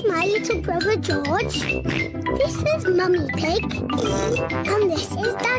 is my little brother George. This is Mummy Pig. And this is